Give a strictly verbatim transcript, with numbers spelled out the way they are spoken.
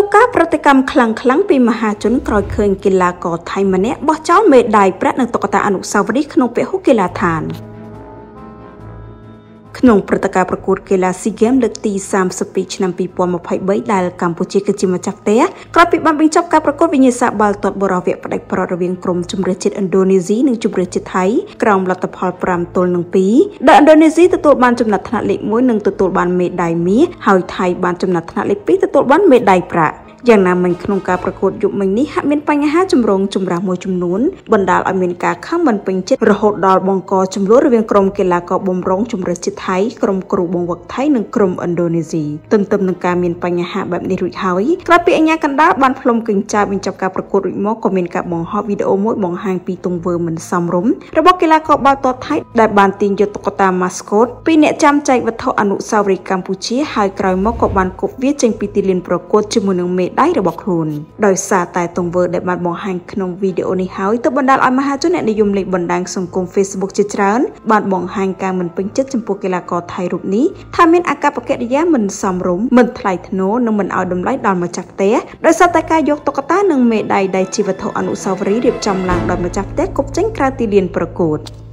ការប្រតិកម្មខ្លាំងៗពីមហាជនក្រោយឃើញកីឡាករថៃម្នាក់បោះចោលមេដាយប្រាក់និងតុក្កតាអនុស្សាវរីយ៍ក្នុងពហុកីឡដ្ឋានក្នុងព្រឹត្តិការណ៍ប្រកួតកីឡាស៊ីហ្គេមលើកទីសាមសិបពីរឆ្នាំពីរពាន់ម្ភៃបីដែលកម្ពុជាគឺជាម្ចាស់ផ្ទះក្រោយពីបានបញ្ចប់ការប្រកួតវិញ្ញាសាបាល់ទាត់បរោះវគ្គផ្ដាច់ប្រត់រវាងក្រុមជម្រើសជាតិឥណ្ឌូនេស៊ីនិងជម្រើសជាតិថៃក្រោមលទ្ធផលប្រាំទល់នឹងពីរដែលឥណ្ឌូនេស៊ីទទួលបានចំណាត់ថ្នាក់លេខមួយនិងទទួលបានមេដាយមាសហើយថៃបានចំណាត់ថ្នាក់លេខពីរទទួលបានមេដាយប្រាក់យ៉ាងណាមិញក្នុងការប្រកួតយប់មិញនេះហាក់មានបញ្ហាចម្រូងចម្រាសមួយចំនួនបណ្ដាលឲ្យមានការខឹងមិនពេញចិត្តរហូតដល់បង្កចំនួនរវាងក្រុមកីឡាករបម្រុងជម្រើសជាតិថៃក្រុមគ្រូបង្វឹកថៃនិងក្រុមឥណ្ឌូនេស៊ីទន្ទឹមនឹងការមានបញ្ហាបែបនេះរួចហើយក្រោយពីអាជ្ញាកណ្ដាលបានផ្លុំកញ្ចៅបញ្ចប់ការប្រកួតរួចមកក៏មានការបង្ហោះវីដេអូមួយបង្ហាញពីទង្វើមិនសមរម្យរបស់កីឡាករបាល់ទាត់ថៃដែលបានទាញយកតុក្កតាម៉ាស្កូតពីអ្នកចាំចែកវត្ថុអនុស្សាវរីយ៍កម្ពុជាហើយក្រោយមកក៏បានគប់វាចេញពីទីលានប្រកួតជាមួយនឹងមេដាយរបស់ខ្លួនដោយសារតែទង្វើដែលបានបង្ហាញក្នុងវីដេអូនេះហើយទៅបណ្ដាលឲ្យមហាជនអ្នកនិយមលេខបណ្ដាញសង្គម Facebook ជាច្រើនបានបង្ហាញការមិនពេញចិត្តចំពោះកីឡាករថៃរូបនេះថាមានអាកប្បកិរិយាមិនសមរម្យមិនថ្លៃថ្នូរនិងមិនឲ្យតម្លៃដល់ម្ចាស់ផ្ទះដោយសារតែការយកតុក្កតានិងមេដាយដែលជាវត្ថុអនុស្សាវរីយ៍រៀបចំឡើងដោយម្ចាស់ផ្ទះគប់ចេញក្រៅទីលានប្រកួត